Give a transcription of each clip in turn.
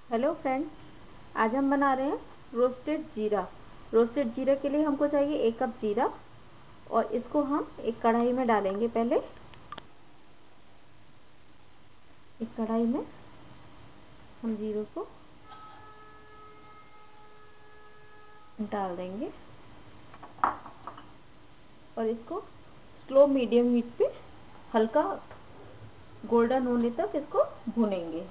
Hello friends, आज हम बना रहे हैं रोस्टेड जीरा। रोस्टेड जीरा के लिए हमको चाहिए 1 कप जीरा और इसको हम एक कढ़ाई में डालेंगे। पहले एक कढ़ाई में हम जीरे को डाल देंगे और इसको स्लो मीडियम हीट पे हल्का गोल्डन होने तक इसको भूनेंगे।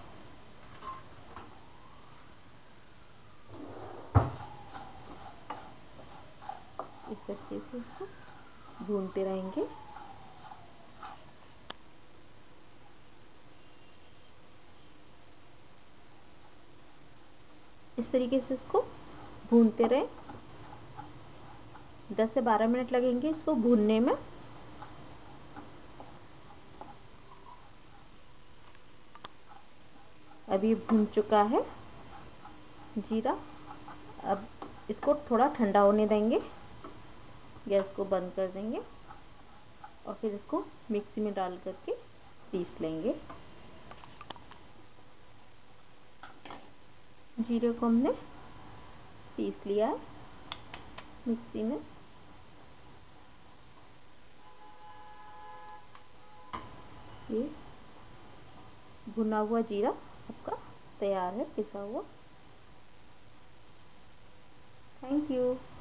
इस तरीके से इसको भूनते रहेंगे। इस तरीके से इसको भूनते रहे। 10 से 12 मिनट लगेंगे इसको भूनने में। अभी भून चुका है जीरा। अब इसको थोड़ा ठंडा होने देंगे, गैस को बंद कर देंगे और फिर इसको मिक्सी में डाल करके पीस लेंगे। जीरे को हमने पीस लिया है मिक्सी में। ये भुना हुआ जीरा आपका तैयार है, पिसा हुआ। Thank you.